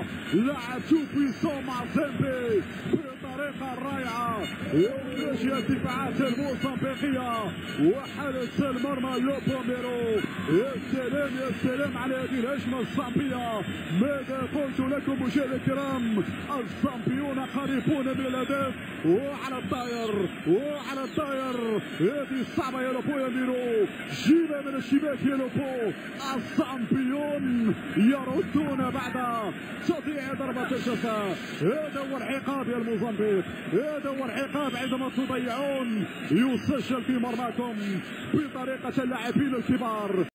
لاعب تو بويسون مع زامبي بطريقه رائعه يواجه الدفاعات الموزمبيقيه وحارس المرمى لوبوميرو. يا سلام يا سلام على هذه الهجمه الزامبيه. ماذا قلت لكم مشاهدينا الكرام؟ الزامبيون قريبون من الهدف وعلى الطاير هذه صعبه يا لوبو يا ميرو. جيبها من الشباك يا لوبو. الزامبيون يردون بعد تضييع ضربه الجزاء. هذا هو العقاب يا الموزمبيق، هذا هو العقاب عندما تضيعون. يسجل في مرماكم بطريقه اللاعبين الكبار.